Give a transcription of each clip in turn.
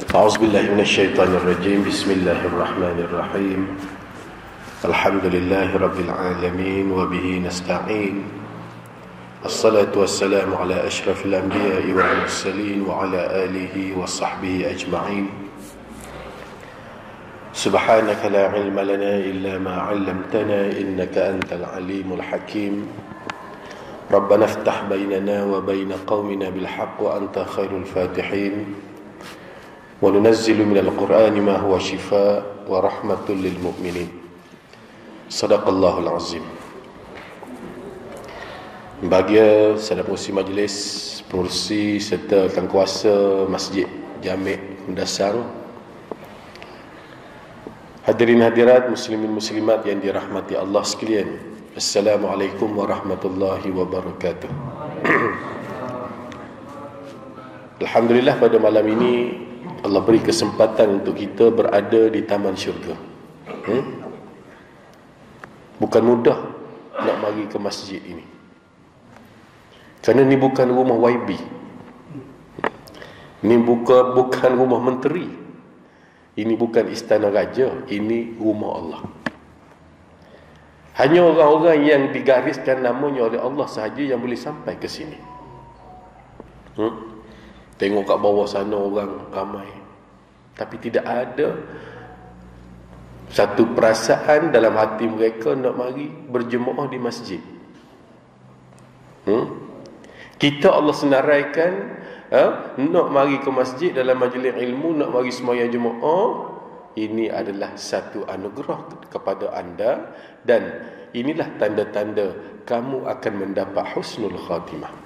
أعوذ بالله من الشيطان الرجيم. بسم الله الرحمن الرحيم. الحمد لله رب العالمين وبه نستعين. الصلاة والسلام على أشرف الأنبياء والمرسلين وعلى آله وصحبه أجمعين. سبحانك لا علم لنا إلا ما علمتنا إنك أنت العليم الحكيم. ربنا افتح بيننا وبين قومنا بالحق وأنت خير الفاتحين. وننزل من القرآن ما هو شفاء ورحمة للمؤمنين. صدق الله العظيم. Bahagia saudara pengurusi majlis, pengurusi serta tangkuasa Masjid Jami' Mendasang, hadirin hadirat muslimin muslimat yang dirahmati Allah sekalian, Assalamualaikum warahmatullahi wabarakatuh. Alhamdulillah, pada malam ini Allah beri kesempatan untuk kita berada di taman syurga. Bukan mudah nak mari ke masjid ini, kerana ini bukan rumah YB, ini bukan rumah menteri, ini bukan istana raja, ini rumah Allah. Hanya orang-orang yang digariskan namanya oleh Allah sahaja yang boleh sampai ke sini. Tengok kat bawah sana orang ramai, tapi tidak ada satu perasaan dalam hati mereka nak mari berjemaah di masjid. Kita Allah senaraikan nak mari ke masjid dalam majlis ilmu, nak mari sembahyang jemaah. Ini adalah satu anugerah kepada anda, dan inilah tanda-tanda kamu akan mendapat husnul khatimah,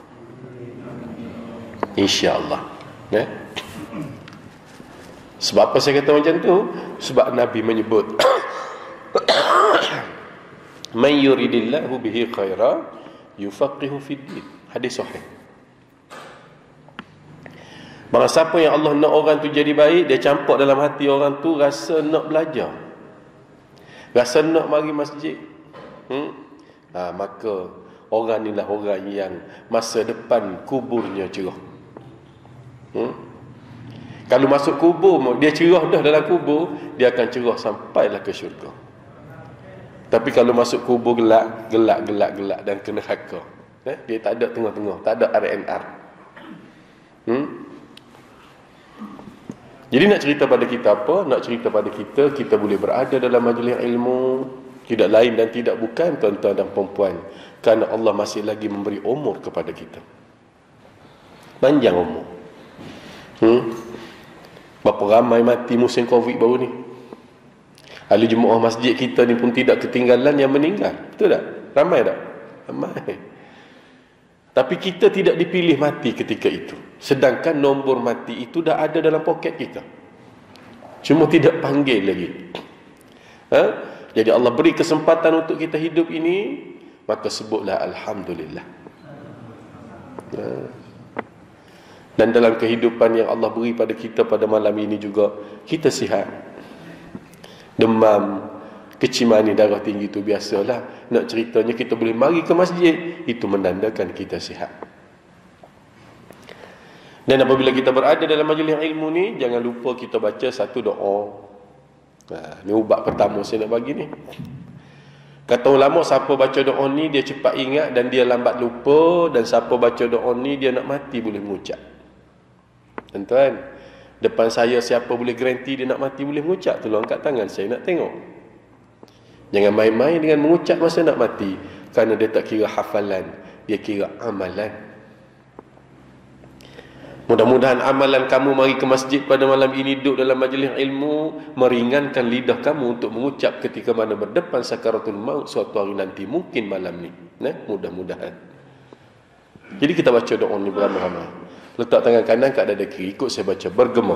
InsyaAllah. Sebab apa saya kata macam tu? Sebab Nabi menyebut man yuridillahu bihi khaira yufaqihu fiddin. Hadis sahih. Barang siapa yang Allah nak orang tu jadi baik, dia campak dalam hati orang tu rasa nak belajar, rasa nak mari masjid. Maka orang inilah orang yang masa depan kuburnya cerah. Kalau masuk kubur, dia cerah dah dalam kubur, dia akan cerah sampailah ke syurga. Tapi kalau masuk kubur gelap dan ke neraka, dia tak ada tengah-tengah, tak ada R&R. Jadi nak cerita pada kita apa? Nak cerita pada kita boleh berada dalam majlis ilmu, tidak lain dan tidak bukan, tuan-tuan dan perempuan, kerana Allah masih lagi memberi umur kepada kita, panjang umur. Berapa ramai mati musim Covid baru ni. Ahli jemaah masjid kita ni pun tidak ketinggalan yang meninggal. Betul tak? Ramai tak? Ramai. Tapi kita tidak dipilih mati ketika itu, sedangkan nombor mati itu dah ada dalam poket kita, cuma tidak panggil lagi. Jadi Allah beri kesempatan untuk kita hidup ini, maka sebutlah Alhamdulillah. Dan dalam kehidupan yang Allah beri pada kita pada malam ini juga, kita sihat. Demam, kecimani, darah tinggi itu biasalah. Nak ceritanya kita boleh mari ke masjid, itu menandakan kita sihat. Dan apabila kita berada dalam majlis ilmu ni, jangan lupa kita baca satu doa. Ni ubat pertama saya nak bagi ni. Kata ulama, siapa baca doa ni dia cepat ingat dan dia lambat lupa, dan siapa baca doa ni dia nak mati boleh mengucap. Tuan-tuan, depan saya siapa boleh garanti dia nak mati boleh mengucap? Tolong angkat tangan, saya nak tengok. Jangan main-main dengan mengucap masa nak mati, kerana dia tak kira hafalan, dia kira amalan. Mudah-mudahan amalan kamu mari ke masjid pada malam ini, duduk dalam majlis ilmu, meringankan lidah kamu untuk mengucap ketika mana berdepan sakaratul maut suatu hari nanti, mungkin malam ni. Mudah-mudahan. Jadi kita baca doa ni beramai-ramai. Letak tangan kanan kat dada kiri, ikut saya baca bergema.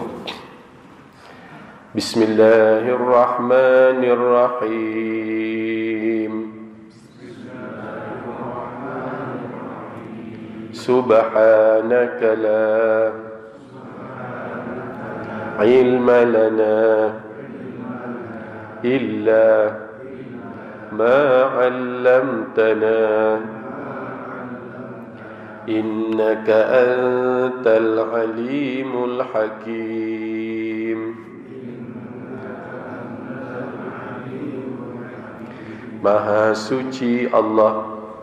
Bismillahirrahmanirrahim. Subhanaka la ilma lana illa ma 'allamtana innaka antal alimul hakim. Maha suci Allah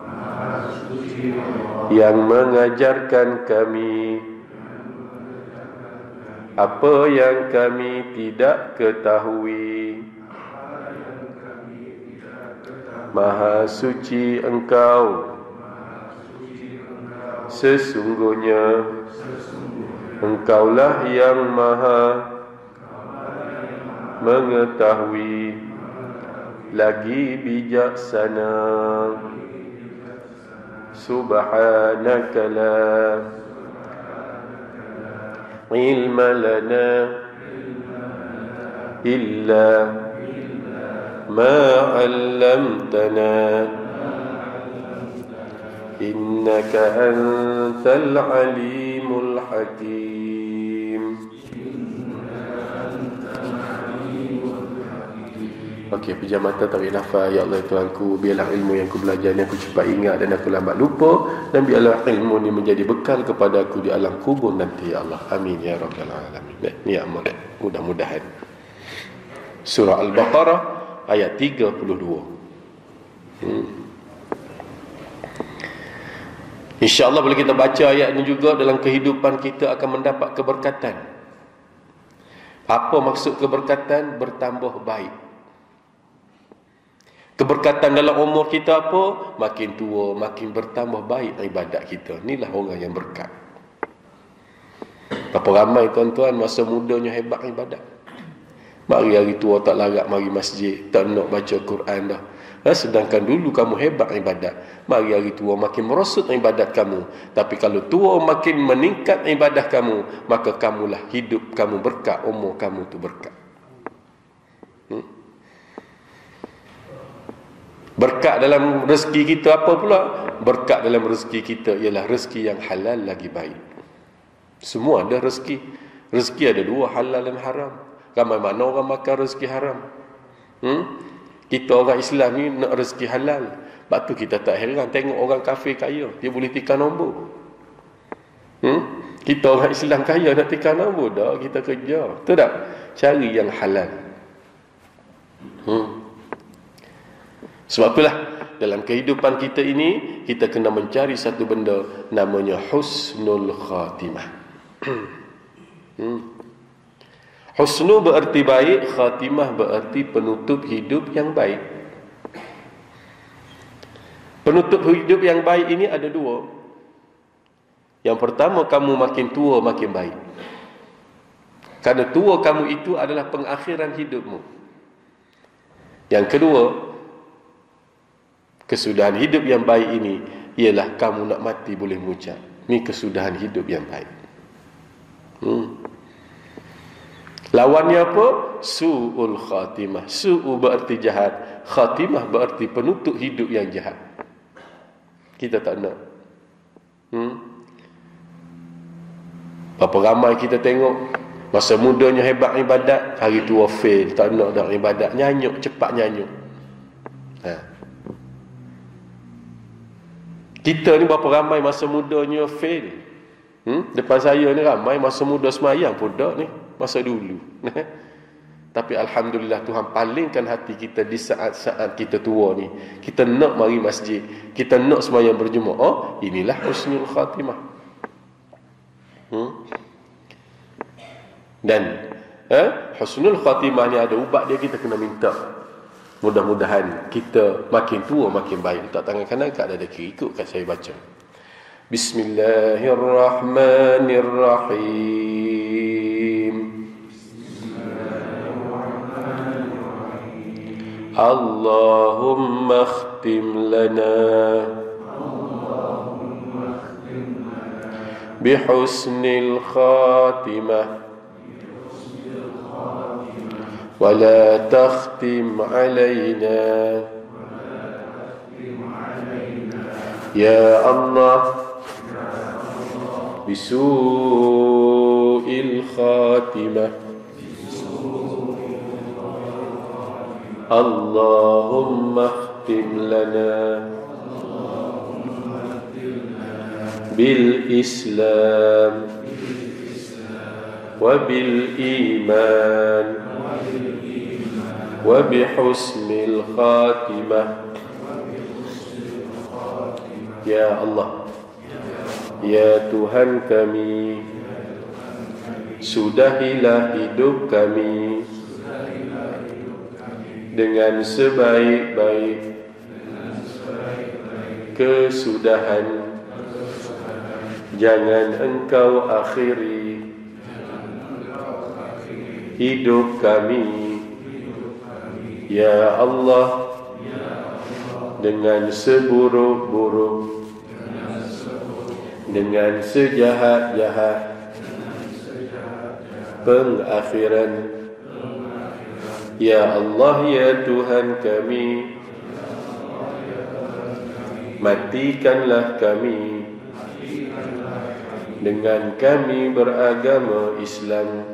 yang mengajarkan kami apa yang kami tidak ketahui. Maha suci Engkau, sesungguhnya Engkaulah yang maha mengetahui lagi bijaksana. Subhanaka la ilma lana illa ma 'allamtana innaka antal alimul hakim. Okey, pejam mata, tarik nafas. Ya Allah Tuhanku, biarlah ilmu yang aku belajar ni aku cepat ingat dan aku lambat lupa, dan biarlah ilmu ni menjadi bekal kepada aku di alam kubur nanti, ya Allah. Amin ya rabbal alamin. Ni amal mudah-mudahan. Surah Al-Baqarah ayat 32. InsyaAllah bila kita baca ayat ini juga, dalam kehidupan kita akan mendapat keberkatan. Apa maksud keberkatan? Bertambah baik. Keberkatan dalam umur kita apa? Makin tua, makin bertambah baik ibadat kita. Inilah orang yang berkat. Berapa ramai tuan-tuan masa mudanya hebat ibadat. Mari hari tua tak larat mari masjid, tak nak baca Quran dah. Sedangkan dulu kamu hebat ibadat. Mari hari tua makin merosot ibadat kamu. Tapi kalau tua makin meningkat ibadah kamu, maka kamulah hidup kamu berkat, umur kamu tu berkat. Berkat dalam rezeki kita apa pula? Berkat dalam rezeki kita ialah rezeki yang halal lagi baik. Semua ada rezeki. Rezeki ada dua, halal dan haram. Ramai mana orang makan rezeki haram? Kita orang Islam ni nak rezeki halal. Sebab tu kita tak heran tengok orang kafir kaya, dia boleh tikar nombor. Kita orang Islam kaya nak tikar nombor dah, kita kerja. Betul tak? Cari yang halal. Sebab itulah dalam kehidupan kita ini, kita kena mencari satu benda namanya husnul khatimah. Husnu berarti baik, khatimah berarti penutup hidup yang baik. Penutup hidup yang baik ini ada dua. Yang pertama, kamu makin tua makin baik. Kerana tua kamu itu adalah pengakhiran hidupmu. Yang kedua, kesudahan hidup yang baik ini ialah kamu nak mati boleh mengucap, ini kesudahan hidup yang baik. Lawannya apa? Su'ul khatimah. Su'u berarti jahat, khatimah berarti penutup hidup yang jahat. Kita tak nak. Berapa ramai kita tengok masa mudanya hebat ibadat, hari tua fail, tak nak dah ibadat, nyanyuk, cepat nyanyuk. Kita ni berapa ramai masa mudanya fail. Depan saya ni ramai masa muda semayang pun dah ni, masa dulu. Tapi alhamdulillah Tuhan palingkan hati kita di saat-saat kita tua ni. Kita nak mari masjid, kita nak semayang berjemaah. Inilah husnul khatimah. Dan husnul khatimah ni ada ubat dia, kita kena minta. Mudah-mudahan kita makin tua makin baik. Letak tangan kanan kat dada kiri, ikutkan saya baca. Bismillahirrahmanirrahim. Allahumma khtim lana bihusnil khatimah ولا تختم علينا يا الله بسوء الخاتمة اللهم اختم لنا bil Islam wa bil iman wa bi husnil khatimah. Ya Allah, ya Tuhan kami, sudahilah hidup kami dengan sebaik-baik kesudahan. Jangan Engkau akhiri hidup kami, ya Allah, dengan seburuk-buruk, dengan sejahat-jahat pengakhiran. Ya Allah, ya Tuhan kami, matikanlah kami dengan kami beragama Islam,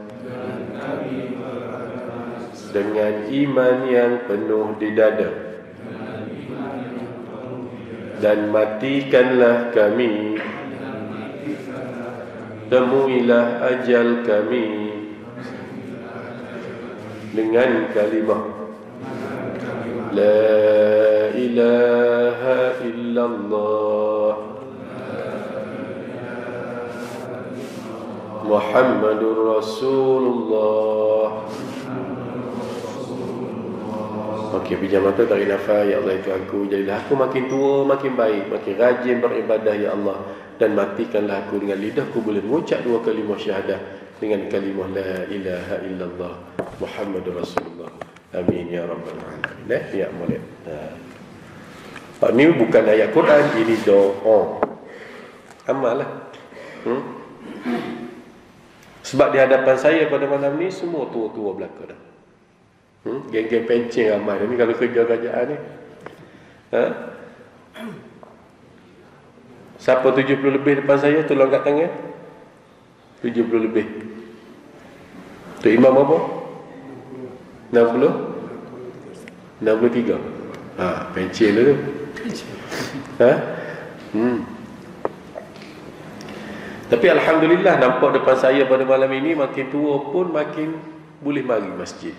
dengan iman yang penuh di dada, dan matikanlah kami, temuilah ajal kami dengan kalimah La ilaha illallah Muhammadur Rasulullah. Okey, pejam mata, tarik nafas. Ya Allah, itu aku, jadilah aku makin tua makin baik, makin rajin beribadah ya Allah, dan matikanlah aku dengan lidahku boleh mengucap dua kalimah syahadah dengan kalimah la ilaha illallah Muhammadur Rasulullah. Amin ya rabbal alamin. Ya Maulid. Ini bukan ayat Quran, ini doa. Amallah. Sebab di hadapan saya pada malam ni semua tua-tua belaka dah. Geng-geng pencen ramai ni kalau kerja kerajaan ni. Siapa 70 lebih depan saya, tolong kat tangan. 70 lebih. Tu imam apa? 60? 63. Pencen tu. Tapi alhamdulillah, nampak depan saya pada malam ini makin tua pun makin boleh mari masjid.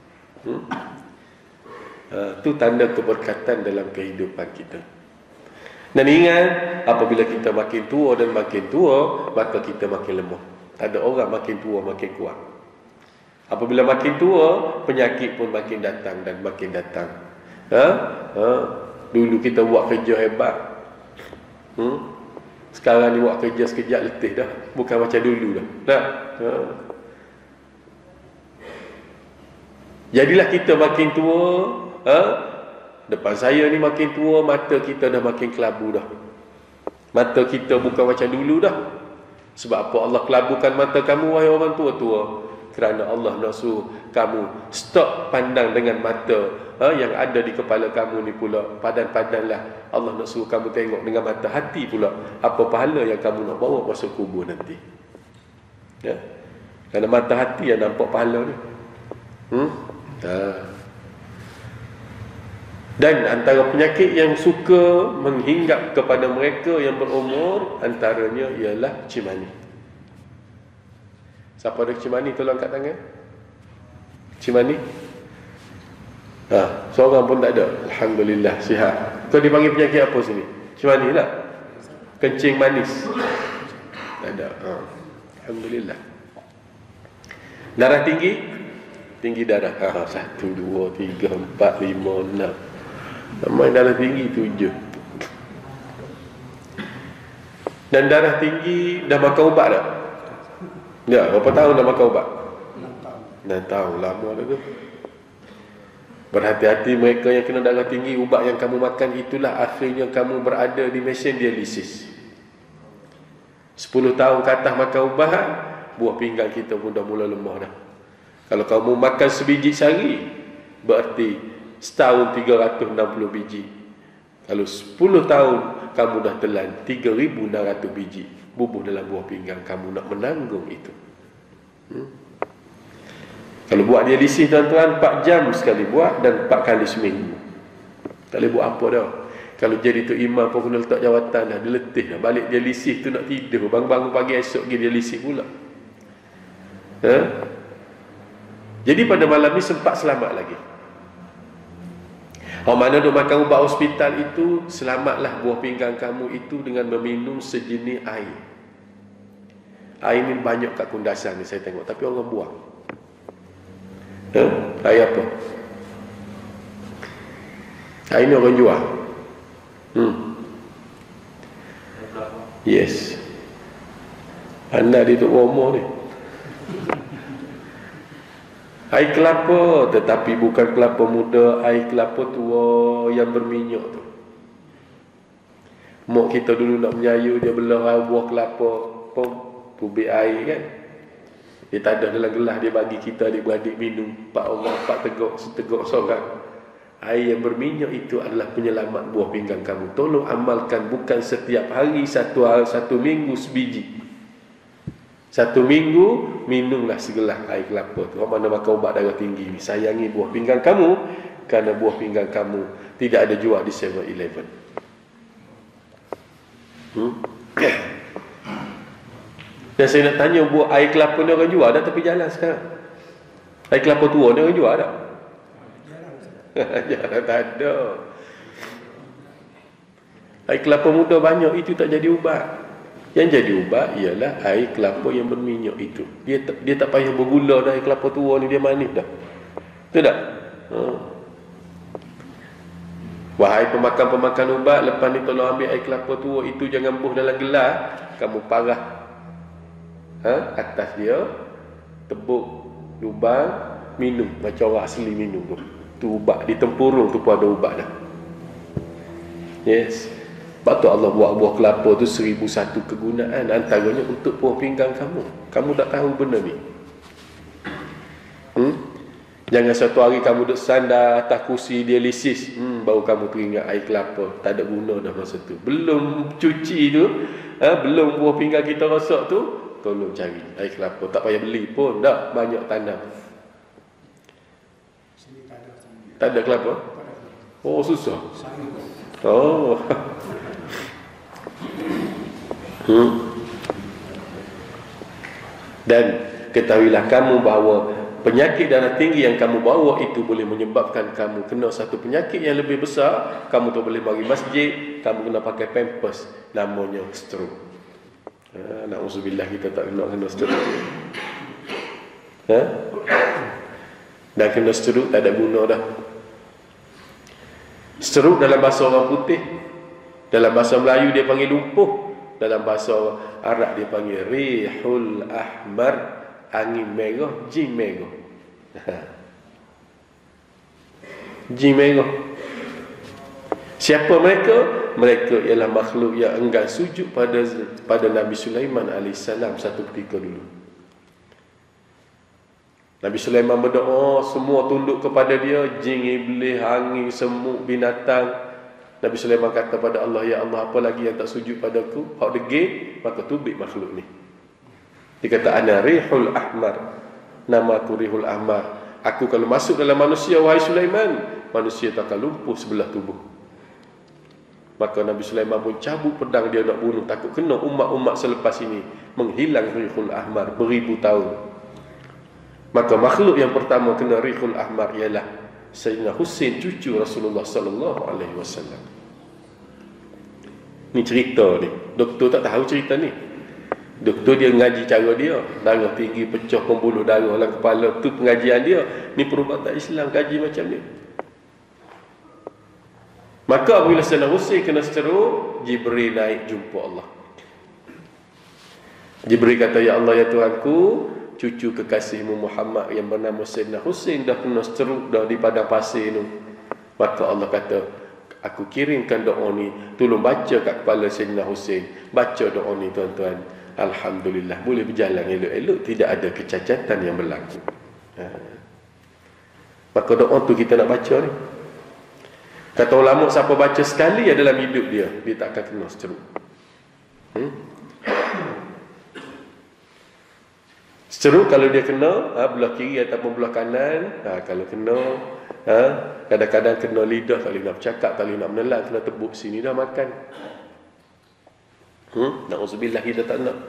Itu tanda keberkatan dalam kehidupan kita. Dan ingat, apabila kita makin tua dan makin tua, maka kita makin lemah. Tak ada orang makin tua makin kuat. Apabila makin tua, penyakit pun makin datang dan makin datang. Dulu kita buat kerja hebat. Sekarang ni buat kerja sekejap letih dah. Bukan macam dulu dah. Jadilah kita makin tua. Depan saya ni makin tua, mata kita dah makin kelabu dah. Mata kita bukan macam dulu dah. Sebab apa Allah kelabukan mata kamu, wahai orang tua-tua? Kerana Allah nak suruh kamu stop pandang dengan mata yang ada di kepala kamu ni pula. Padan-padanlah. Allah nak suruh kamu tengok dengan mata hati pula. Apa pahala yang kamu nak bawa masuk kubur nanti. Kerana mata hati yang nampak pahala ni. Dan antara penyakit yang suka menghinggap kepada mereka yang berumur, antaranya ialah cimani. Siapa ada cimani, tolong angkat tangan. Cimani? Seorang pun tak ada. Alhamdulillah, sihat. Kau dipanggil penyakit apa sini? Cimani lah. Kencing manis. Tak ada. Alhamdulillah. Darah tinggi? Tinggi darah. 1, 2, 3, 4, 5, 6. Namanya darah tinggi 7. Dan darah tinggi dah makan ubat tak? Ya, berapa tahun dah makan ubat? 6 tahun. Lama dah tu. Berhati-hati mereka yang kena darah tinggi. Ubat yang kamu makan itulah akhirnya kamu berada di mesin dialisis. 10 tahun ke atas makan ubat, buah pinggang kita pun dah mula lemah dah. Kalau kamu makan sebiji sehari, berarti setahun 360 biji. Kalau 10 tahun kamu dah telan 3,600 biji bubuh dalam buah pinggang. Kamu nak menanggung itu. Kalau buat dialisis tuan-tuan, 4 jam sekali buat dan 4 kali seminggu. Tak boleh buat apa dah. Kalau jadi tu imam pun kena letak jawatan dah. Dia letih dah. Balik dia lisih tu nak tidur. Bangun-bangun pagi esok dia lisih pula. Jadi pada malam ni sempat selamat lagi. Mana duk makan ubat hospital itu, selamatlah buah pinggang kamu itu dengan meminum sejenis air. Air ni banyak kat kundasan ni saya tengok, tapi orang buang. Air apa? Air ni orang jual. Yes. Anda di tu umur ni. Air kelapa, tetapi bukan kelapa muda, air kelapa tua yang berminyak tu. Mak kita dulu nak menyayu, dia belah buah kelapa, pom, tubik air kan. Dia tak ada dalam gelas, dia bagi kita adik-beradik minum. 4 orang, 4 teguk, seteguk seorang. Air yang berminyak itu adalah penyelamat buah pinggang kamu. Tolong amalkan, bukan setiap hari, satu minggu sebiji. 1 minggu minumlah segelas air kelapa tu. Orang mana makan ubat darah tinggi ni, sayangi buah pinggang kamu, kerana buah pinggang kamu tidak ada jual di 7-Eleven. Dan saya nak tanya, buah air kelapa ni orang jual dah tepi jalan sekarang? Air kelapa tua ni orang jual tak? Jarang, tak ada. Air kelapa muda banyak, itu tak jadi ubat. Yang jadi ubat ialah air kelapa yang berminyak itu. Dia tak payah bergula dah. Air kelapa tua ni dia manis dah. Betul tak? Wahai pemakan-pemakan ubat, lepas ni tolong ambil air kelapa tua itu, jangan buh dalam gelas. Kamu parah atas dia, tebuk lubang, minum macam orang asli minum tu. Tu ubat. Di tempurung tu pun ada ubat dah. Yes. Sebab tu Allah buat buah kelapa tu 1001 kegunaan. Antaranya untuk buah pinggang kamu. Kamu tak tahu benda ni. Jangan satu hari kamu duduk sandar atas kursi dialisis, baru kamu teringat air kelapa. Tak ada guna dah masa tu. Belum cuci tu, belum buah pinggang kita rosak tu, tolong cari air kelapa. Tak payah beli pun dah, banyak tanam. Tak ada kelapa? Oh, susah. Oh. Dan ketahuilah kamu bahawa penyakit darah tinggi yang kamu bawa itu boleh menyebabkan kamu kena satu penyakit yang lebih besar. Kamu tak boleh mari masjid, kamu kena pakai pampers, namanya stroke. Na'udzubillah, kita tak kena stroke. Dan kena stroke tak ada guna dah. Stroke dalam bahasa orang putih, dalam bahasa Melayu dia panggil lumpuh, dalam bahasa Arab dia panggil rihul ahmar, angin merah, jin merah. Jin merah. Siapa mereka? Mereka ialah makhluk yang enggan sujud pada Nabi Sulaiman AS satu ketika dulu. Nabi Sulaiman berdoa, semua tunduk kepada dia, jin, iblis, angin, semut, binatang. Nabi Sulaiman kata pada Allah, ya Allah, apa lagi yang tak sujud padaku? Hak degil, maka tubik makhluk ni. Dia kata, ana rihul ahmar. Nama aku rihul ahmar. Aku kalau masuk dalam manusia, wahai Sulaiman, manusia tak akan lumpuh sebelah tubuh. Maka Nabi Sulaiman pun cabut pedang dia nak bunuh, takut kena umat-umat selepas ini. Menghilang rihul ahmar beribu tahun. Maka makhluk yang pertama kena rihul ahmar ialah Sayyidina Husain, cucu Rasulullah sallallahu alaihi wasallam. Ni cerita ni. Doktor tak tahu cerita ni. Doktor dia ngaji cara dia, darah tinggi, pecah pembuluh darah dalam kepala, tu pengajian dia. Ni perubatan Islam kaji macam ni. Maka apabila Sayyidina Husain kena stroke, Jibril naik jumpa Allah. Jibril kata, ya Allah, ya Tuhanku, cucu kekasihmu Muhammad yang bernama Sayyidina Husain dah kena stroke dah di padang pasir tu. Maka Allah kata, aku kirimkan doa ni, tolong baca kat kepala Sayyidina Husain. Baca doa ni tuan-tuan, alhamdulillah boleh berjalan elok-elok, tidak ada kecacatan yang berlaku. Maka doa tu kita nak baca ni. Kata ulama, siapa baca sekali dalam hidup dia, dia tak akan kena stroke. Seru kalau dia kena belah kiri ataupun belah kanan. Kalau kena kadang-kadang kena lidah, tak boleh nak bercakap, tak boleh nak menelan, kena tebuk sini dah makan. Na'udzubillah, kita tak nak.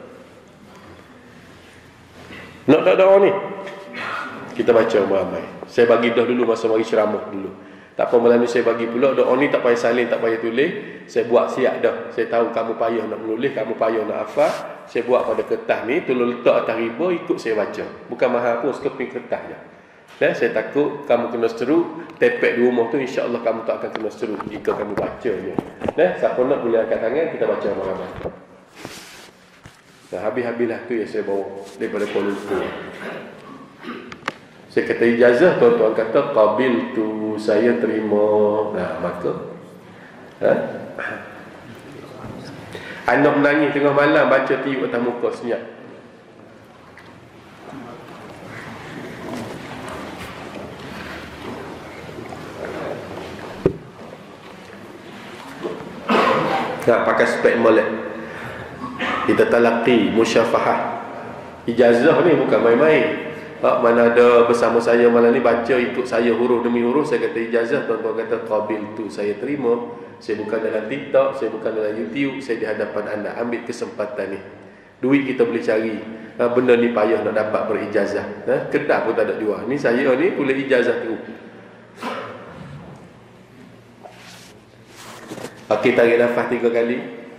Nak tak doa ni? Kita baca ramai. Saya bagi dah dulu masa mari ceramah dulu. Tak apa, malam ni saya bagi pula doa ni, tak payah salin, tak payah tulis. Saya buat siap dah. Saya tahu kamu payah nak menulis, kamu payah nak hafal. Saya buat pada kertas ni, tolong letak atas riba, ikut saya baca. Bukan mahal pun, sekeping kertas je. Saya takut kamu kena seru, tepek di rumah tu, insya-Allah kamu tak akan kena seru jika kamu baca je. Siapa nak boleh angkat tangan, kita baca ramai-ramai. Habis-habislah tu yang saya bawa daripada Kuala Lumpur. Saya kata ijazah, tuan-tuan kata qabil tu, saya terima. Maka anak menangis tengah malam baca tiup atas muka senyap. Pakai spek molek. Kita talaqi, musyafahah. Ijazah ni bukan main-main. Mana ada bersama saya malam ni baca ikut saya huruf demi huruf. Saya kata ijazah, tuan-tuan kata qabil tu, saya terima. Saya bukan dalam TikTok, saya bukan dalam YouTube, saya di hadapan anda. Ambil kesempatan ni. Duit kita boleh cari. Benda ni payah nak dapat berijazah. Kedai pun tak ada jual. Ni saya ni boleh ijazah tu. Okey, tarik nafas 3 kali.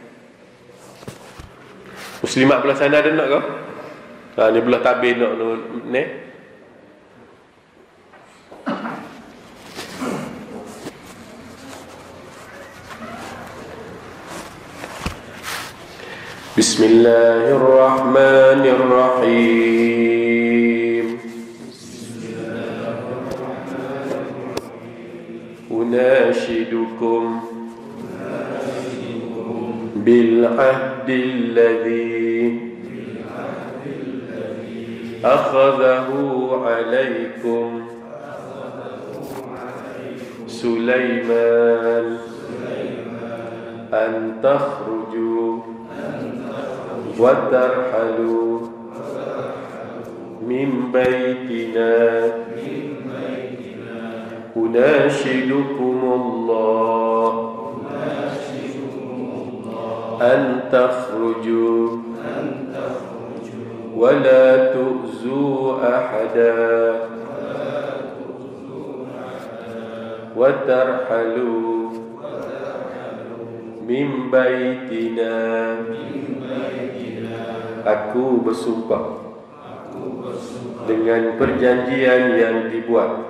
Muslimat belah sana ada nak ke? Ni belah tabir nak ni. Bismillahirrahmanirrahim. Unashidukum bil ahdil ladzi akhadhahu alaikum Sulaiman an takhruju wa tarhalu min baitina unashidukumullah an takhruju wa la tu'zu ahada wa tarhalu min baitina. Aku bersumpah dengan perjanjian yang dibuat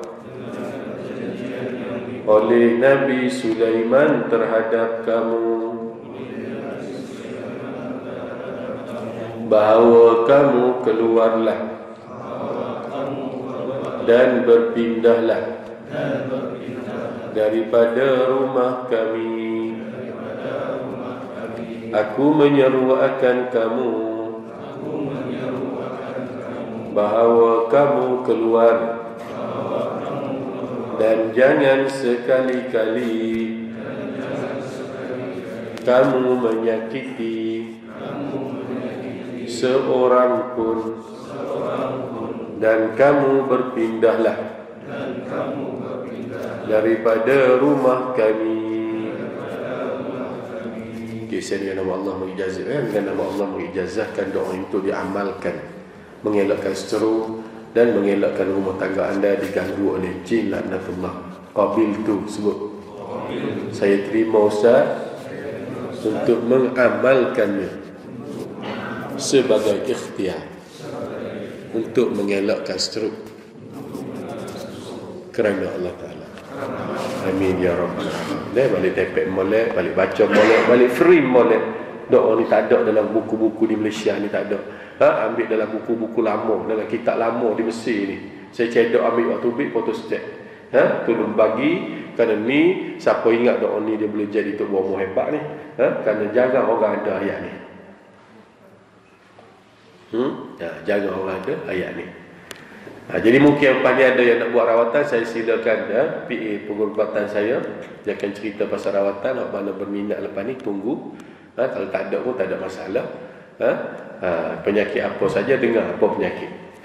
oleh Nabi Sulaiman terhadap kamu, bahawa kamu keluarlah dan berpindahlah daripada rumah kami. Aku menyeru akan kamu bahawa kamu keluar dan jangan sekali-kali kamu menyakiti seorang pun, dan kamu berpindahlah daripada rumah kami. Kisah dengan nama Allah mengijazahkan, dengan nama Allah mengijazahkan doa itu diamalkan, mengelakkan seteru dan mengelakkan rumah tangga anda diganggu oleh jin laknatullah. Qabil tu sebut, saya terima Ustaz untuk mengamalkannya sebagai ikhtiar untuk mengelakkan stroke kerana Allah Ta'ala. Amin ya Rabbal Alamin. Balik tepek molek, balik baca molek, balik frame molek. Doa ni tak ada dalam buku-buku di Malaysia ni, tak ada. Ambil dalam buku-buku lama, dalam kitab lama di Mesir ni. Saya cedok ambil waktu bit photostat. Tolong bagi, kerana ni siapa ingat doa ni dia boleh jadi tok bomo hebat ni. Kerana jangan orang ada ayat ni. Jangan orang ada ayat ni. Jadi mungkin lepas ni ada yang nak buat rawatan, saya silakan PA pengobatan saya, dia akan cerita pasal rawatan. Mana berminat lepas ni tunggu. Kalau tak ada pun tak ada masalah. Penyakit apa saja, dengar apa penyakit.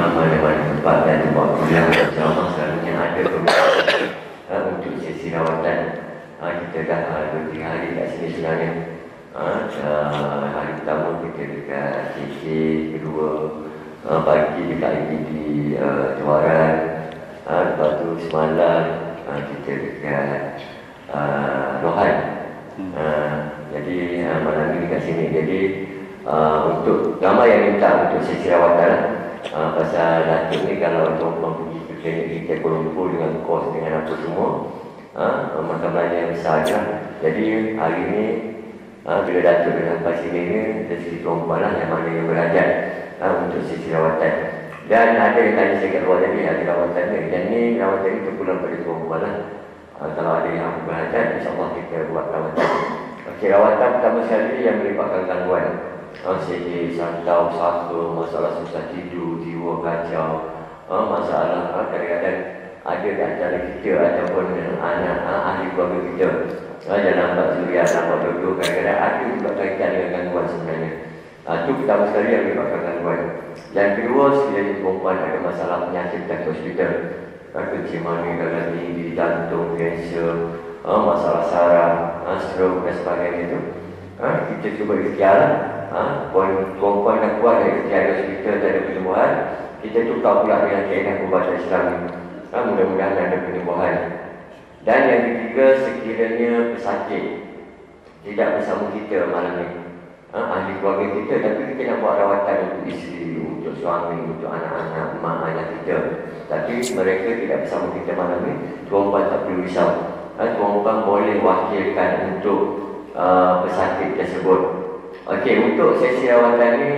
mana-mana tempat dan tempat kuliah bersama selalunya ada pemeriksaan untuk sesi rawatan. Kita dah 2-3 hari kat sini sebenarnya. Hari pertama kita dekat CC, kedua pagi dekat IPD Cawaran, lepas tu semalam kita dekat Rohan. Jadi malam ni dekat sini. Jadi untuk ramai yang minta untuk sesi rawatan pasal Datuk ni kalau orang pergi ke klinik kita Kuala Lumpur dengan kos dengan apa semua, makan belanja yang besar je. Jadi hari ni bila Datuk dah sampai sini ni, rezeki perempuan lah yang mana yang berhajat untuk sesi rawatan. Dan ada yang tanya saya kat luar tadi, ada rawatan ni. Dan ni rawatan ni terpulang pada perempuan lah. Kalau ada yang berhajat, insyaAllah kita buat rawatan. Okey, rawatan pertama sekali yang melibatkan gangguan. Sedih, santau, saka, masalah susah tidur, jiwa kacau, masalah kadang-kadang ada di antara kita ataupun anak ahli keluarga kita dalam bab zuriat, dalam bab duduk, kadang-kadang ada juga kaitan dengan gangguan sebenarnya. Itu pertama sekali yang menyebabkan gangguan. Yang kedua, sekiranya perempuan ada masalah penyakit dan hospital, kencing manis, darah tinggi, jantung, kanser, masalah saraf, stroke dan sebagainya itu, kita cuba ikhtiar. Perempuan dah kuat dari ikhtiar hospital dan ada penyembuhan, kita tukar pula dengan kaedah perubatan Islam. Mudah-mudahan ada penyembuhan. Dan yang ketiga, sekiranya pesakit tidak bersama kita malam ni, ahli keluarga kita, tapi kita nak buat rawatan untuk isteri, untuk suami, untuk anak-anak, mak ayah kita, tapi mereka tidak bersama kita malam ni, tuan-tuan tak perlu risau. Tuan-tuan boleh wakilkan untuk pesakit tersebut. Okey, untuk sesi rawatan ni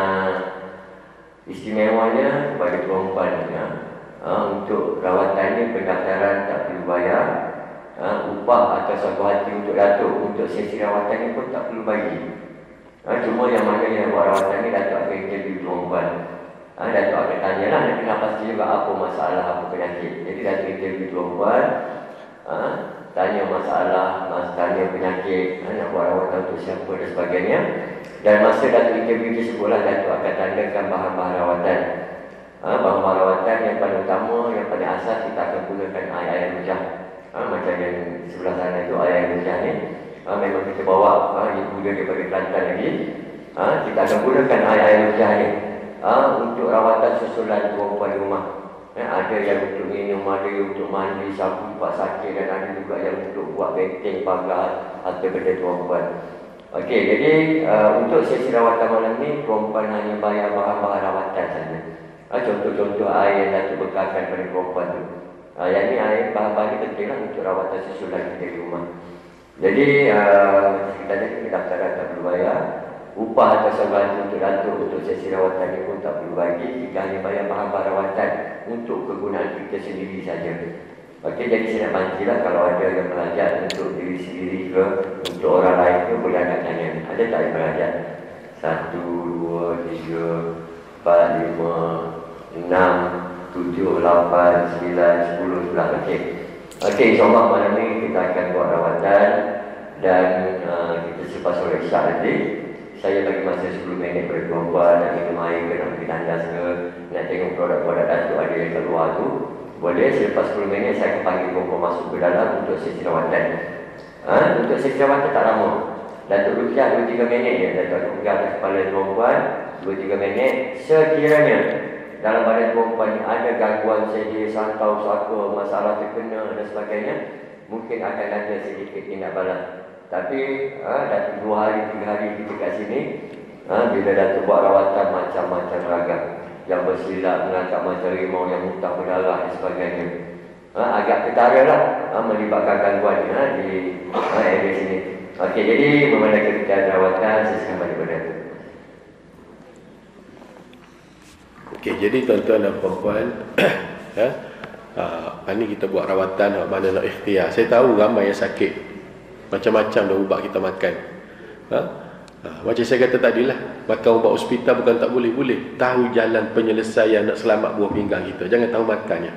istimewanya kepada perempuan untuk rawatan ni pendaftaran tak perlu bayar, upah atau suatu hati untuk Datuk untuk sesi rawatan ni pun tak perlu bagi. Cuma yang mana yang buat rawatan ni Datuk akan interview perempuan. Datuk akan tanyalah, nak kena pasti juga apa masalah, apa penyakit. Jadi Datuk interview perempuan, tanya masalah, tanya penyakit, nak buat rawatan untuk siapa dan sebagainya. Dan masa Datuk interview tersebutlah Datuk akan tandakan bahan-bahan rawatan. Bahan-bahan rawatan yang paling utama, yang paling asas, kita akan gunakan air rujah. Macam yang sebelah sana itu air rujah ni, memang kita bawa ibu dia daripada Kelantan lagi. Kita akan gunakan air rujah ni untuk rawatan susulan perempuan di rumah. Ada yang untuk minum, ada yang untuk mandi, sapu, buat sakit, dan ada juga yang untuk buat benteng, pagar, atau benda perempuan. Okey, jadi untuk sesi rawatan malam ni, perempuan hanya bayar bahan-bahan rawatan saja. Contoh-contoh air yang Datuk bekalkan pada perempuan tu. Yang ni air bahan-bahan ni pentinglah untuk rawatan susulan kita di rumah. Jadi kita tadi pendaftaran tak perlu bayar. Upah atau sebantu untuk Datuk untuk sesi rawatan ni pun tak perlu bagi. Kita hanya bayar bahan-bahan rawatan untuk kegunaan kita sendiri saja. Okey, jadi saya nak pancilah kalau ada yang belajar untuk diri sendiri ke, untuk orang lain ke, boleh angkat tangan. Ada tak yang belajar? 1, 2, 3, 4, 5, 6, 7, 8, 9, 10, 11. Okey. Okey, insyaAllah malam ni kita akan buat rawatan. Dan kita selepas solat Isyak nanti, saya bagi masa 10 minit pada perempuan, nak minum air ke, nak pergi tandas ke, nak tengok produk-produk Datuk ada yang keluar tu. Boleh, selepas 10 minit saya akan panggil perempuan masuk ke dalam untuk sesi rawatan. Untuk sesi rawatan tak lama. Datuk Rukiah 2-3 minit je. Datuk pegang atas kepala perempuan 2-3 minit. Sekiranya dalam badan perempuan ni ada gangguan sedih, santau, saka, masalah terkena dan sebagainya, mungkin akan ada sedikit tindak balas. Tapi Datuk 2 hari, 3 hari kita kat sini, bila Datuk buat rawatan macam-macam ragam, yang bersilap, mengangkat macam rimau yang muntah berdarah dan sebagainya. Agak ketara lah melibatkan gangguan di area sini. Okey, jadi memandangkan kita ada rawatan, saya sekarang balik pada Datuk. Okey, jadi tuan-tuan dan puan-puan, ni kita buat rawatan mana nak ikhtiar. Saya tahu ramai yang sakit, macam-macam dah ubat kita makan. Macam saya kata tadilah, makan ubat hospital bukan tak boleh. Boleh. Tahu jalan penyelesaian nak selamat buah pinggang kita. Jangan tahu makannya.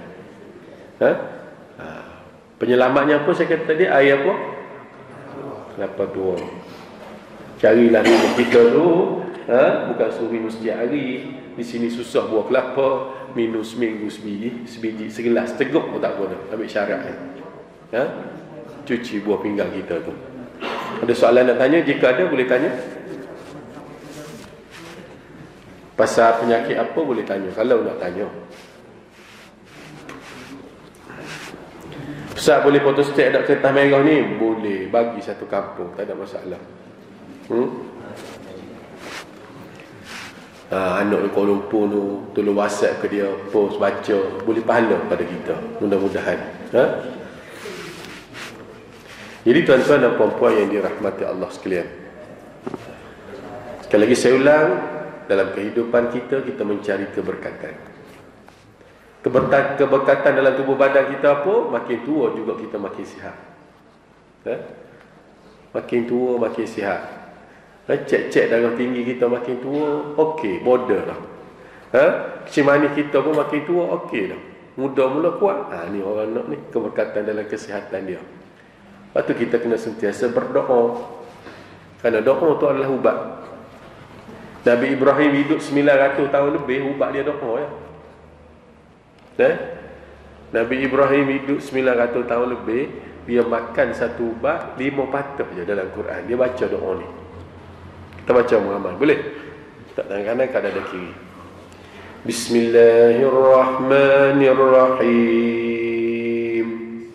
Penyelamatnya apa saya kata tadi? Air apa? Kelapa tua. Carilah diri kita tu Bukan suruh minum setiap hari. Di sini susah buah kelapa, minum seminggu sebiji segelas, teguk pun tak apa dah. Ambil syarat cuci buah pinggang kita tu. Ada soalan nak tanya? Jika ada boleh tanya. Pasal penyakit apa boleh tanya kalau nak tanya. Ustaz boleh photostat ada kertas merah ni? Boleh, bagi satu kampung, tak ada masalah. Anak di Kuala Lumpur tu tolong WhatsApp ke dia, post, baca, boleh pahala pada kita, mudah-mudahan. Jadi tuan-tuan dan puan-puan yang dirahmati Allah sekalian, sekali lagi saya ulang, dalam kehidupan kita mencari keberkatan. Keberkatan dalam tubuh badan kita apa? Makin tua juga kita makin sihat. Makin tua makin sihat. Cek darah tinggi kita makin tua, okey, border lah. Kecil manis kita pun makin tua, okey dah. Muda mula kuat. Ni orang nak ni keberkatan dalam kesihatan dia. Lepas tu kita kena sentiasa berdoa. Kerana doa tu adalah ubat. Nabi Ibrahim hidup 900 tahun lebih, ubat dia doa ya. Nabi Ibrahim hidup 900 tahun lebih, dia makan satu ubat 5 patah je dalam Quran. Dia baca doa ni. Kita baca Muhammad, boleh? Tak tangan kanan, kadang ada kiri. Bismillahirrahmanirrahim.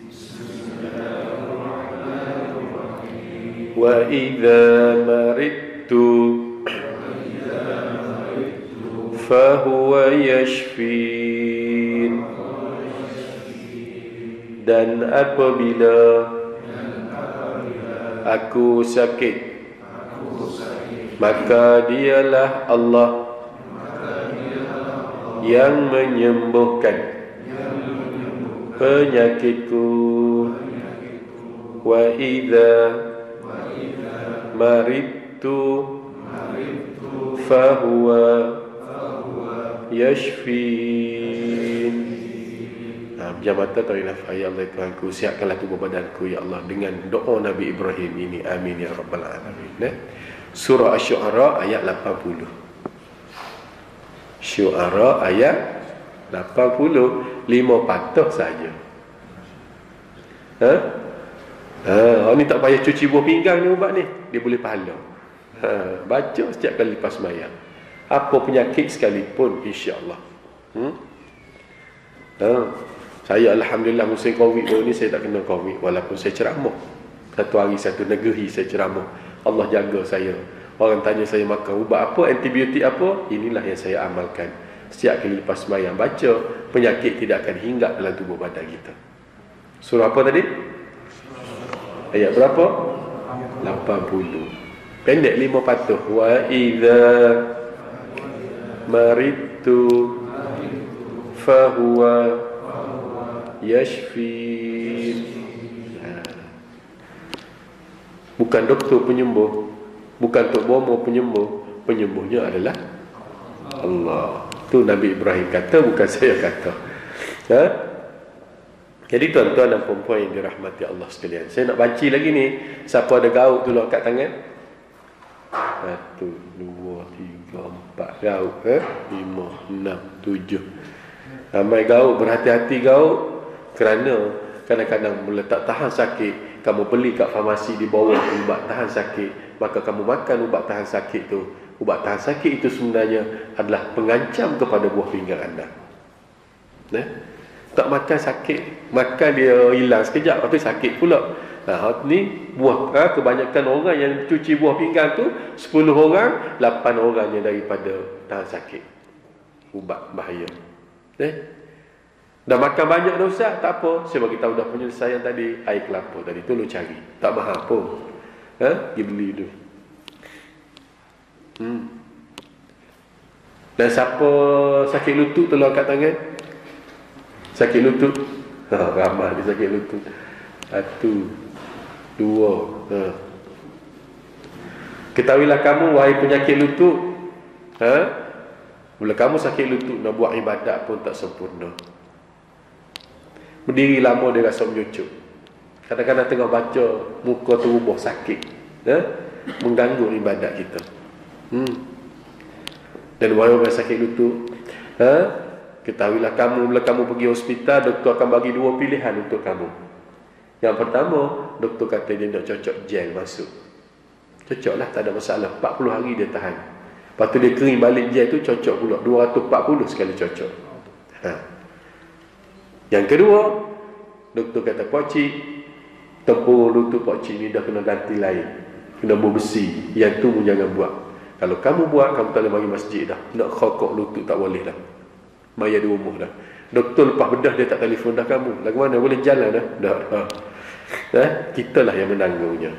Wa idza maridtu fahuwa yashfin. Dan apabila aku sakit, maka dialah Allah yang menyembuhkan penyakitku. Wa idza maridtu fahuwa yashfin. Pejam mata, tarik nafas. Ya Allah Tuhanku, sihatkanlah tubuh badanku ya Allah dengan doa Nabi Ibrahim ini. Amin ya rabbal alamin. Surah Asy-Syu'ara ayat 80. Syu'ara ayat 80, 5 patah saja. Ni tak payah cuci buah pinggang ni ubat ni, dia boleh pahala. Baca setiap kali lepas sembahyang. Apa penyakit sekalipun, insya-Allah. Saya alhamdulillah musim Covid ni saya tak kena Covid, walaupun saya ceramah. Satu hari satu negeri saya ceramah. Allah jaga saya. Orang tanya saya makan ubat apa, antibiotik apa, inilah yang saya amalkan. Setiap kali lepas sembahyang baca, penyakit tidak akan hinggap dalam tubuh badan kita. Surah apa tadi? Ayat berapa? 80. Pendek 5 patah. Wa idza maridtu fahuwa yashfin. Bukan doktor penyembuh, bukan Tok Bomo penyembuh. Penyembuhnya adalah Allah. Tu Nabi Ibrahim kata, bukan saya kata. Jadi tuan-tuan dan puan-puan yang dirahmati Allah sekalian, saya nak banci lagi ni. Siapa ada gaut tu angkat tangan. 1, 2, 3, 4 gaut, 5, 6, 7. Ramai gaut, berhati-hati gaut. Kerana kadang-kadang mula tak tahan sakit, kamu beli kat farmasi di bawah ubat tahan sakit, maka kamu makan ubat tahan sakit tu. Ubat tahan sakit itu sebenarnya adalah pengancam kepada buah pinggang anda. Tak makan sakit, makan dia hilang sekejap, tapi sakit pula. Ni buah, kebanyakan orang yang cuci buah pinggang tu 10 orang, 8 orangnya daripada tahan sakit. Ubat bahaya. Dah makan banyak dah Ustaz, tak apa. Saya bagi tahu dah penyelesaian tadi, air kelapa tadi, tolong cari. Tak mahal pun. Pergi beli dulu. Dan siapa sakit lutut tolong angkat tangan. Sakit lutut. Ramai dia sakit lutut. 1, 2. Ketahuilah kamu wahai penyakit lutut. Bila kamu sakit lutut, nak buat ibadat pun tak sempurna. Berdiri lama dia rasa menyucuk. Kadang-kadang tengah baca, muka terubah sakit. Mengganggu ibadat kita. Dan wahai orang sakit lutut, ketahuilah kamu, bila kamu pergi hospital, doktor akan bagi dua pilihan untuk kamu. Yang pertama, doktor kata dia nak cocok gel masuk. Cocoklah, tak ada masalah. 40 hari dia tahan. Lepas tu dia kering balik gel tu, cocok pula 240 sekali cocok. Yang kedua, doktor kata, "Pakcik, tempurung lutut pakcik ni dah kena ganti lain, kena bersih. Yang tu pun jangan buat. Kalau kamu buat, kamu tak boleh bagi masjid dah. Nak khokok lutut tak boleh dah. Bayar di rumah dah." Doktor lepas bedah dia tak telefon dah kamu. Lagu mana boleh jalan dah? Dah. Kitalah yang menanggungnya.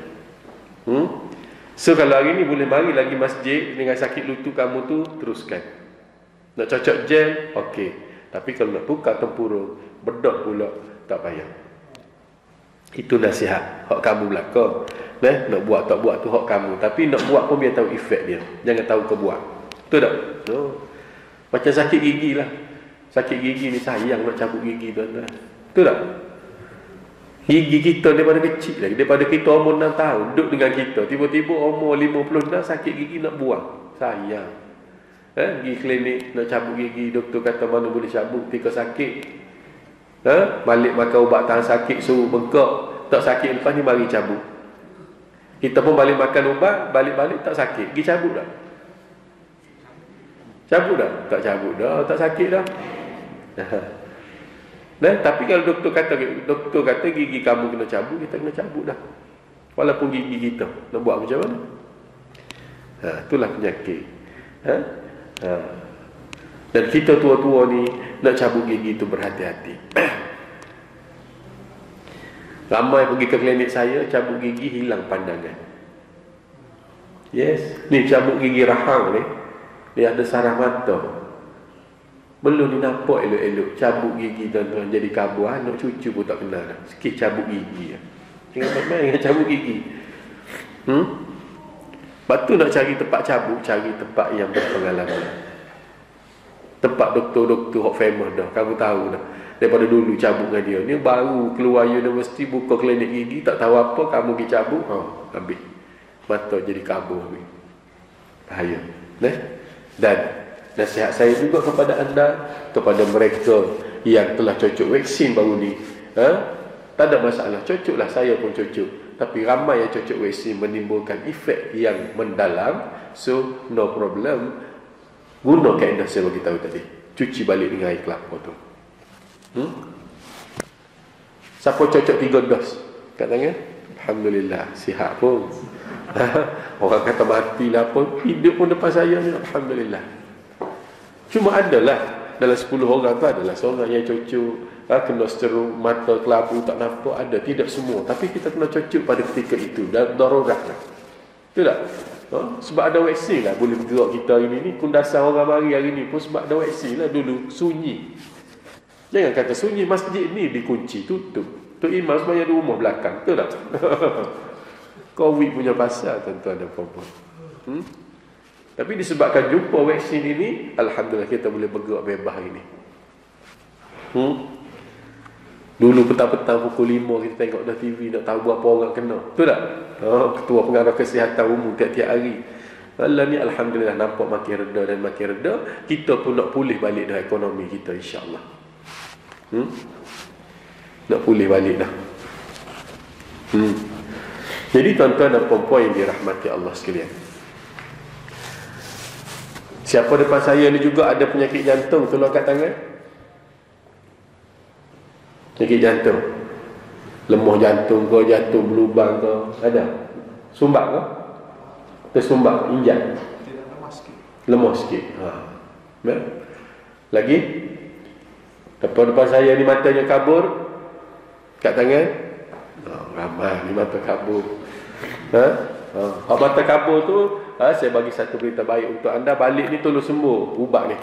So kalau hari ni boleh mari lagi masjid dengan sakit lutut kamu tu, teruskan. Nak cocok gel, okey. Tapi kalau nak tukar tempurung, bedah pula, tak payah. Itu nasihat hak kamu belaka. Nak buat tak buat tu hak kamu. Tapi nak buat pun biar tahu efek dia. Jangan tahu ke buat. Betul tak? Macam sakit gigi lah. Sakit gigi ni sayang nak cabut gigi tuan-tuan. Betul tak? Gigi kita daripada kecil lagi, daripada kita umur 6 tahun duduk dengan kita, tiba-tiba umur 56 sakit gigi nak buang. Sayang. Pergi klinik nak cabut gigi, doktor kata mana boleh cabut ketika sakit. Balik makan ubat tahan sakit, suruh bengkak, tak sakit, lepas ni mari cabut. Kita pun balik makan ubat, balik-balik tak sakit, pergi cabut dah. Cabut dah? Tak cabut dah, tak sakit dah. Tapi kalau doktor kata gigi kamu kena cabut, kita kena cabut dah. Walaupun gigi kita, nak buat macam mana? Itulah penyakit. Dan kita tua-tua ni nak cabut gigi tu berhati-hati. Ramai pergi ke klinik saya, cabut gigi hilang pandangan. Yes, ni cabut gigi rahang ni, dia ada saraf mata. Belum ni nampak elok-elok, cabut gigi tuan-tuan jadi kabur, anak cucu pun tak kenal dah. Sikit cabut gigi. Jangan main-main dengan cabut gigi. Lepas tu nak cari tempat cabut, cari tempat yang berpengalaman. Tempat doktor-doktor hok famous dah, kamu tahu dah. Daripada dulu cabut dengan dia. Ni baru keluar universiti, buka klinik gigi, tak tahu apa, kamu pergi cabut, habis. Mata jadi kabur habis. Bahaya. Dan nasihat saya juga kepada anda, kepada mereka yang telah cocok vaksin baru ni, tak ada masalah, cocoklah, saya pun cocok. Tapi ramai yang cocok vaksin menimbulkan efek yang mendalam. So no problem. Guna kaedah saya bagi tahu tadi, cuci balik dengan air kelapa tu. Siapa cocok 3 dos kat tangan? Alhamdulillah, sihat pun. Orang kata matilah pun, hidup pun depan saya ni, alhamdulillah. Cuma adalah dalam 10 orang tu adalah seorang yang cocok, kena seteru, mata kelabu tak nampak, ada. Tidak semua, tapi kita kena cocok pada ketika itu, darurat lah. Betul tak? Sebab ada vaksin lah boleh bergerak kita hari ni. Kundasan orang mari hari ni pun sebab ada vaksin lah. Dulu sunyi, jangan kata sunyi, masjid ni dikunci, tutup. Tok Imam sembahyang di rumah belakang. Betul tak? Covid punya pasal tuan-tuan dan puan-puan. Tapi disebabkan jumpa vaksin ini, alhamdulillah kita boleh bergerak bebas hari ni. Dulu petang-petang pukul 5 kita tengok dah TV, nak tahu berapa orang kena. Betul tak? Ketua Pengarah Kesihatan Umum tiap-tiap hari. Malam ni alhamdulillah nampak makin reda dan makin reda. Kita pun nak pulih balik dah ekonomi kita, insya-Allah. Nak pulih balik dah. Jadi tuan-tuan dan puan-puan yang dirahmati Allah sekalian, siapa depan saya ni juga ada penyakit jantung, tolong angkat tangan. Penyakit jantung, lemah jantung ke, jantung berlubang ke, ada? Sumbat ke? Tersumbat, injak? Lemah sikit. Lagi? Depan saya ni matanya kabur, kat tangan. Ramai ni mata kabur. Mata kabur tu, saya bagi satu berita baik untuk anda. Balik ni tolong sembuh ubat ni.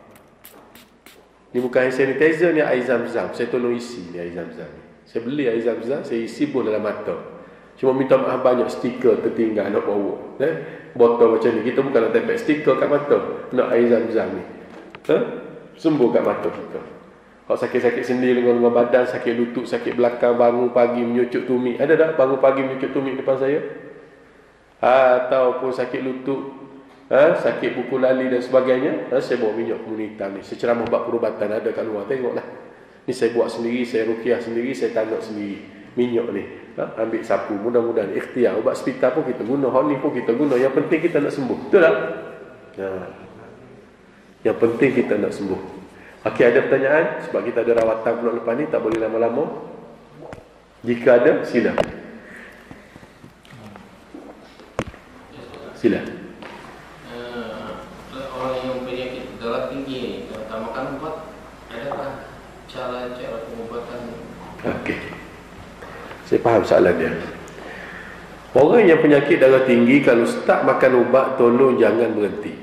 Ni bukan hand sanitizer, ni air zam-zam. Saya tolong isi ni air zam-zam ni. Saya beli air zam-zam, saya isi pun dalam mata. Cuma minta maaf banyak stiker tertinggal nak bawa. Botol macam ni, kita bukan nak tempel stiker kat mata, nak air zam-zam ni. Sembuh kat mata kita. Kalau sakit-sakit sendi dengan badan, sakit lutut, sakit belakang, bangun pagi menyucuk tumit. Ada tak bangun pagi menyucuk tumit depan saya? Ataupun sakit lutut, sakit buku lali dan sebagainya, saya bawa minyak komunitas ni. Saya ceramah bab perubatan, ada kat luar, tengoklah. Ni saya buat sendiri, saya ruqyah sendiri, saya tanam sendiri minyak ni. Ambil sapu, mudah-mudahan ikhtiar. Ubat hospital pun kita guna, hal ni pun kita guna. Yang penting kita nak sembuh. Betul tak? Yang penting kita nak sembuh. Okey, ada pertanyaan? Sebab kita ada rawatan pula lepas ni, tak boleh lama-lama. Jika ada, sila. Sila. Orang yang penyakit darah tinggi ni, kalau makan ubat, adakah cara-cara pengobatan? Okey. Saya faham soalan dia. Orang yang penyakit darah tinggi, kalau start makan ubat, tolong jangan berhenti.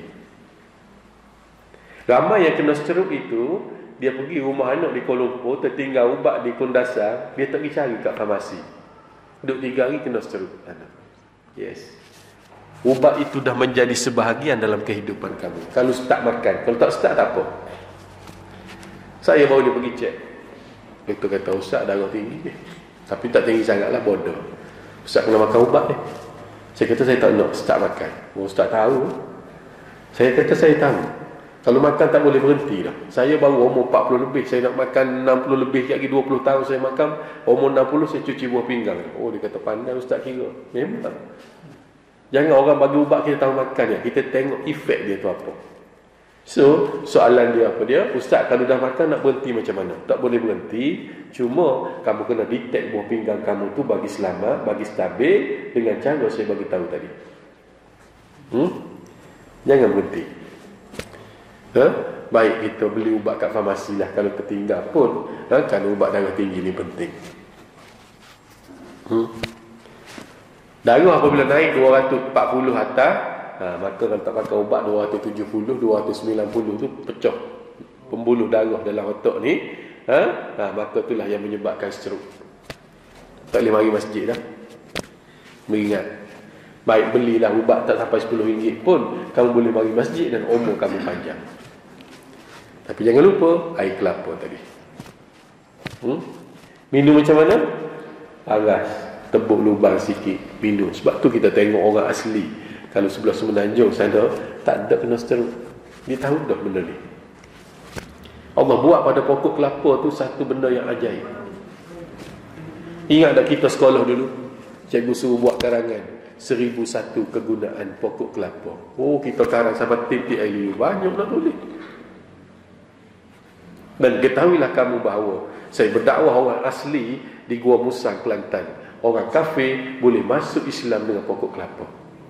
Ramai yang kena stroke itu, dia pergi rumah anak di Kuala Lumpur, tertinggal ubat di Kundasang, dia tak pergi cari kat farmasi. Duduk 3 hari kena stroke anak. Yes. Ubat itu dah menjadi sebahagian dalam kehidupan kamu. Kalau start makan, kalau tak start tak apa. Saya baru dia pergi cek. Doktor kata, Ustaz darah tinggi ni. Tapi tak tinggi sangatlah, bodoh. Ustaz kena makan ubat ni. Saya kata saya tak nak start makan. Ustaz tahu. Saya kata saya tahu. Kalau makan tak boleh berhenti dah. Saya baru umur 40 lebih, saya nak makan 60 lebih, lagi 20 tahun saya makan. Umur 60 saya cuci buah pinggang. Oh, dia kata pandai Ustaz kira. Memang. Jangan orang bagi ubat kita tahu makan ya. Kita tengok efek dia tu apa. So, soalan dia apa dia? Ustaz kalau dah makan nak berhenti macam mana? Tak boleh berhenti. Cuma kamu kena detect buah pinggang kamu tu bagi selamat, bagi stabil dengan cara saya bagi tahu tadi. Jangan berhenti. Baik kita beli ubat kat farmasi lah. Kalau tertinggal pun, kerana ubat darah tinggi ni penting. Darah apabila naik 240 atas, maka kalau tak pakai ubat 270, 290 tu pecah pembuluh darah dalam otak ni, maka itulah yang menyebabkan stroke. Tak boleh mari masjid dah. Mengingat, baik belilah ubat tak sampai RM10 pun, kamu boleh mari masjid dan umur kamu panjang. Tapi jangan lupa air kelapa tadi. Minum macam mana? Aras, tebuk lubang sikit, minum. Sebab tu kita tengok orang asli, kalau sebelah Semenanjung sana, tak ada kena stroke. Dia tahu dah benda ni. Allah buat pada pokok kelapa tu satu benda yang ajaib. Ingat tak kita sekolah dulu, cikgu suruh buat karangan 1001 kegunaan pokok kelapa. Oh, kita karang sampai titik air banyak nak tulis. Dan ketahuilah kamu bahawa saya berdakwah orang asli di Gua Musang, Kelantan. Orang kafir boleh masuk Islam dengan pokok kelapa.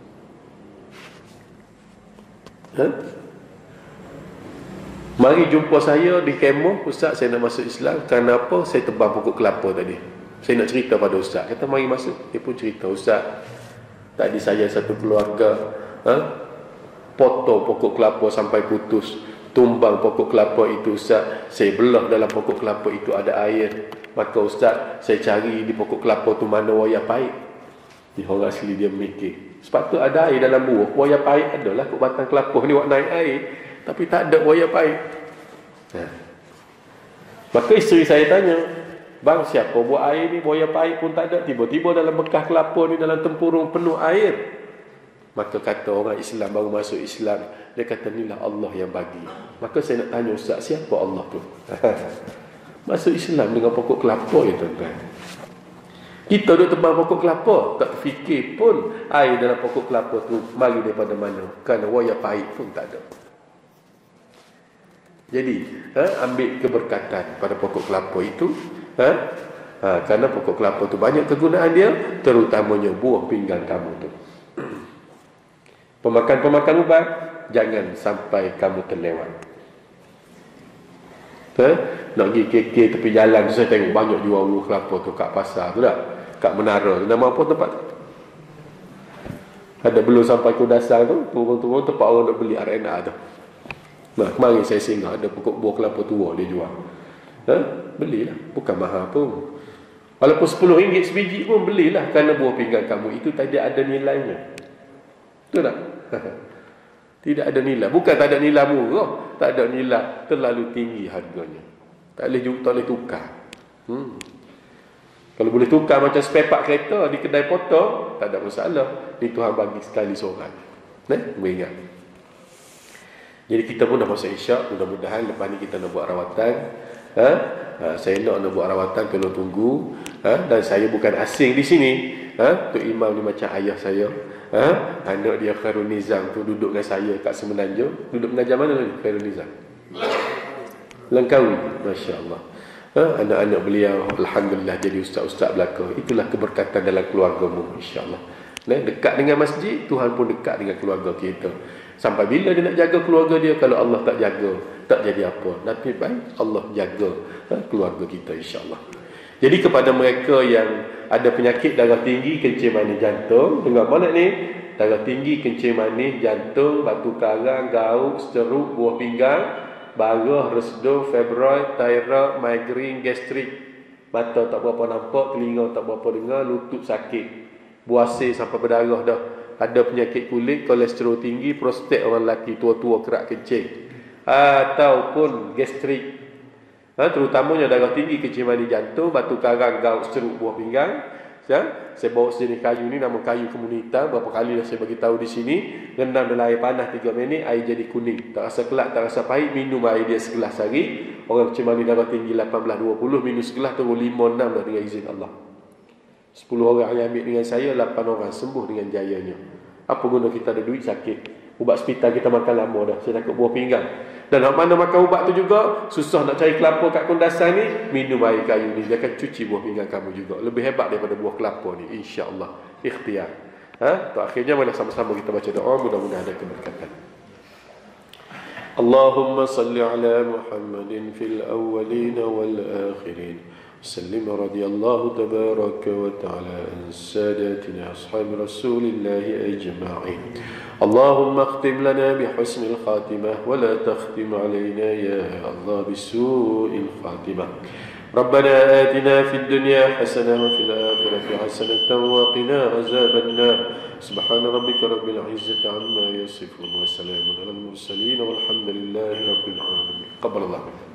Mari jumpa saya di kemah, Ustaz saya nak masuk Islam. Kenapa? Saya tebang pokok kelapa tadi. Saya nak cerita pada Ustaz. Kata mari masuk. Dia pun cerita, Ustaz, tadi saya satu keluarga potong pokok kelapa sampai putus. Tumbang pokok kelapa itu Ustaz, saya belah dalam pokok kelapa itu ada air. Maka Ustaz, saya cari di pokok kelapa tu mana wayar pahit. Dia orang asli dia mikir, sebab tu ada air dalam buah. Wayar pahit adalah kot batang kelapa ni buat naik air, tapi tak ada wayar pahit. Maka isteri saya tanya, bang siapa buat air ni, wayar pahit pun tak ada. Tiba-tiba dalam bekas kelapa ni dalam tempurung penuh air. Maka kata orang Islam baru masuk Islam, dia kata inilah Allah yang bagi. Maka saya nak tanya Ustaz, siapa Allah tu? Masuk Islam dengan pokok kelapa ya tuan-tuan. Kita duduk tebang pokok kelapa, tak fikir pun air dalam pokok kelapa tu mari daripada mana. Kerana wayar pahit pun tak ada. Jadi ambil keberkatan pada pokok kelapa itu. Kerana pokok kelapa tu banyak kegunaan dia, terutamanya buah pinggang kamu tu. Pemakan ubat, jangan sampai kamu terlewat. Nak pergi KK tepi jalan tu, saya tengok banyak jual buah kelapa tu kat pasar tu tak? Kat Menara tu, nama apa tempat tu? Ada belum sampai Kundasang tu, turun-turun tempat orang nak beli RNA tu. Nah, kemarin saya singgah, ada pokok buah kelapa tua dia jual. Belilah, bukan mahal pun. Walaupun RM10 sebiji pun belilah, kerana buah pinggang kamu itu tadi ada nilainya. Betul tak? Tidak ada nilai. Bukan tak ada nilai murah, tak ada nilai terlalu tinggi harganya. Tak boleh tukar. Kalau boleh tukar macam spare part kereta di kedai potong, tak ada masalah. Ni Tuhan bagi sekali seorang. Ingat. Jadi kita pun dah masuk isyak. Mudah-mudahan lepas ni kita nak buat rawatan. Saya nak buat rawatan, tolong tunggu. Dan saya bukan asing di sini. Tok Imam ni macam ayah saya. Anak dia Khairul Nizam tu duduk dengan saya kat Semenanjung. Duduk mengajar mana ni Khairul Nizam? Langkawi. Masya Allah. Anak-anak beliau alhamdulillah jadi ustaz-ustaz belaka. Itulah keberkatan dalam keluargamu, insya-Allah. Dekat dengan masjid, Tuhan pun dekat dengan keluarga kita. Sampai bila dia nak jaga keluarga dia, kalau Allah tak jaga, tak jadi apa. Tapi baik Allah jaga keluarga kita, insya-Allah. Jadi kepada mereka yang ada penyakit darah tinggi, kencing manis, jantung, dengar mana ni? Darah tinggi, kencing manis, jantung, batu karang, gauk, seteruk, buah pinggang, barah, resdo, fibroid, thyroid, migraine, gastrik. Mata tak berapa nampak, telinga tak berapa dengar, lutut sakit, buasir sampai berdarah dah. Ada penyakit kulit, kolesterol tinggi, prostat orang lelaki tua-tua kerak kencing, ataupun gastrik. Terutamanya darah tinggi, kencing manis, jantung, batu karang, gauk, seteruk, buah pinggang. Saya bawa sejenis kayu ni, nama kayu kemunita. Berapa kali dah saya bagi tahu di sini. Rendam dalam air panas 3 minit, air jadi kuning. Tak rasa kelak, tak rasa pahit. Minum air dia segelas hari. Orang kencing manis darah tinggi 18-20, minum segelas turun 5-6 dah dengan izin Allah. 10 orang yang ambil dengan saya, 8 orang sembuh dengan jayanya. Apa guna kita ada duit sakit? Ubat hospital kita makan lama dah. Saya takut buah pinggang. Dan mana makan ubat tu juga, susah nak cari kelapa kat kundasan ni, minum air kayu ni, dia akan cuci buah pinggang kamu juga. Lebih hebat daripada buah kelapa ni, insya-Allah. Ikhtiar. Akhirnya mana sama-sama kita baca doa, mudah-mudahan ada keberkatan. Allahumma salli ala Muhammadin fil awwalin wal akhirin. سلم رضي الله تبارك وتعالى عن ساداتنا أصحاب رسول الله أجمعين. اللهم اختم لنا بحسن الخاتمة ولا تختم علينا يا الله بسوء الخاتمة. ربنا آتنا في الدنيا حسنة وفي الآخرة حسنة وقنا عذاب النار. سبحان ربك رب العزة عما يصفون وسلام على المرسلين والحمد لله رب العالمين. قبل الله.